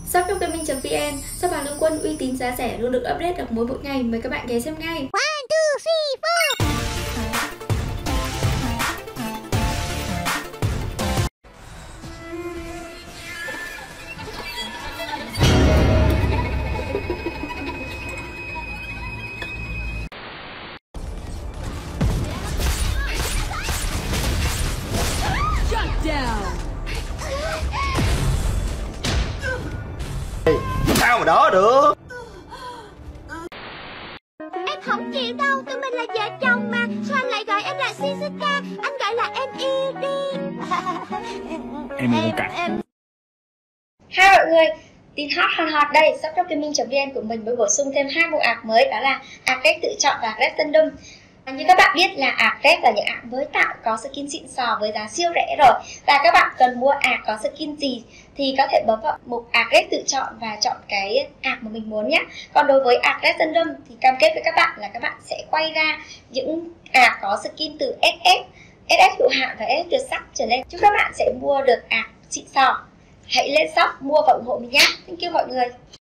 Shop.gaming.vn, shop hàng lương quân uy tín giá rẻ luôn được update được mỗi ngày. Mời các bạn ghé xem ngay. 1, 2, 3, 4. Sao mà đỡ được? Em không chịu đâu, tụi mình là vợ chồng mà. Sao anh lại gọi em là Shizuka? Anh gọi là em yêu đi. Em yêu cả. Hai mọi người, tin hot đây. Shop.gaming.vn của mình mới bổ sung thêm 2 bộ ạc mới, đó là ạc red tự chọn và ạc red random. Như các bạn biết là ạc red là những ạc mới tạo có skin xịn sò với giá siêu rẻ rồi. Và các bạn cần mua ạc có skin gì thì có thể bấm vào mục ạc red tự chọn và chọn cái ạc mà mình muốn nhé. Còn đối với ạc red random thì cam kết với các bạn là các bạn sẽ quay ra những ạc có skin từ SF, SS hữu hạn và SS tuyệt sắc trở lên. Chúc các bạn sẽ mua được ạc xịn sò. Hãy lên shop mua và ủng hộ mình nhé. Thank you mọi người.